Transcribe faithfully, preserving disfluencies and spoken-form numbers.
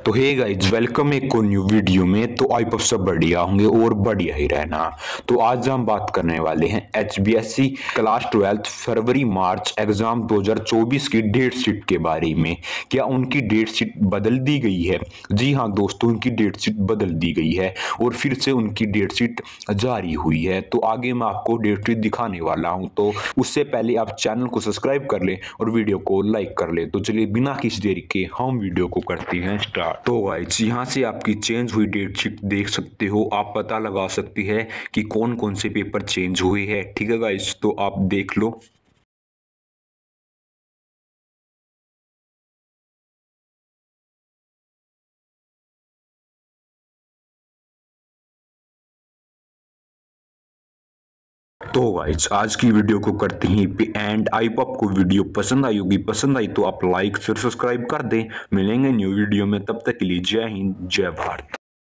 तो hey guys welcome एक को न्यू वीडियो में। तो आई होप सब बढ़िया होंगे और बढ़िया ही रहना। तो आज हम बात करने वाले हैं H B S C class twelfth फरवरी मार्च एग्जाम दो हज़ार चौबीस की डेट शीट के बारे में। क्या उनकी डेट शीट बदल दी गई है? जी हाँ दोस्तों, उनकी डेट शीट बदल दी गई है और फिर से उनकी डेट शीट जारी हुई है। तो आगे मैं आपको डेट शीट दिखाने वाला हूँ, तो उससे पहले आप चैनल को सब्सक्राइब कर ले और वीडियो को लाइक कर ले। तो चलिए बिना किसी देरी के हम वीडियो को करते हैं स्टार्ट। तो गाइस यहाँ से आपकी चेंज हुई डेट शीट देख सकते हो, आप पता लगा सकते हैं कि कौन कौन से पेपर चेंज हुए हैं। ठीक है गाइस, तो आप देख लो। तो गाइस आज की वीडियो को करते हैं पे एंड। आई होप आपको वीडियो पसंद आई होगी, पसंद आई तो आप लाइक शेयर सब्सक्राइब कर दें। मिलेंगे न्यू वीडियो में, तब तक के लिए जय हिंद जय भारत।